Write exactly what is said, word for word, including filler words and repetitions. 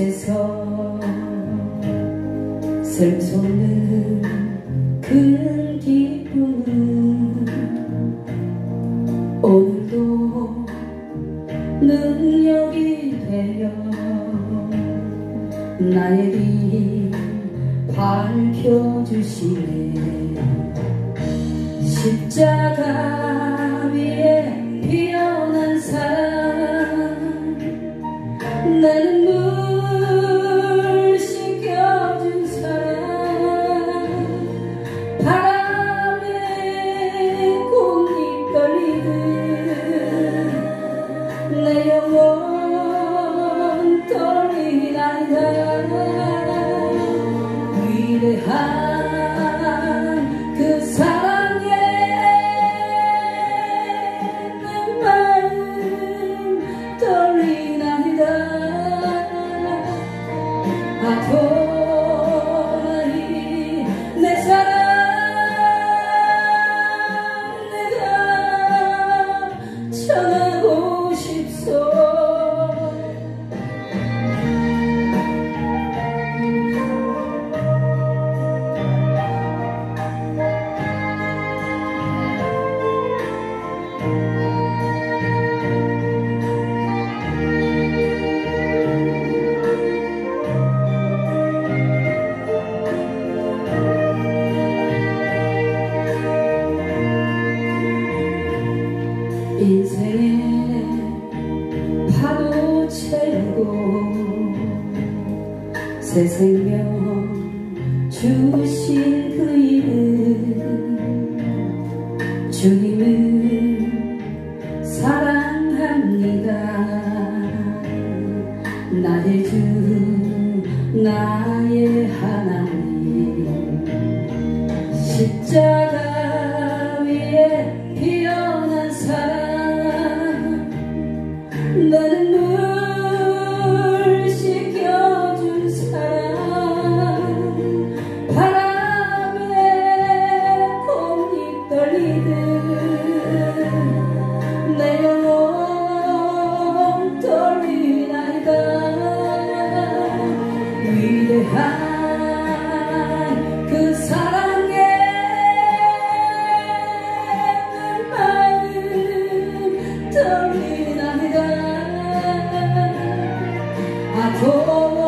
곳에서 샘솟는 그 기쁨은 오늘도 능력이 되어 나의 길 밝혀주시네. 십자가 위에 피어난 사랑, 나는 물 씻겨준 사랑, 바람에 꽃잎 떨리듯 내 영혼 떨리나이다. 위대한 그 사랑에 내 마음 떨리나이다. 아도나이 내 사랑 내가 전하고 싶소. 인생의 파도 채우고 새 생명 주신 그 이름 주님을 사랑합니다. 나의 주 나의 하나님, 십자가 위에 피어난 사랑, 나는 물 씻겨준 사랑, 바람에 꽃잎 떨리듯 내 영혼 떨리나이다. 위대한 그 사랑에 내 마음 떨리나이다. 아도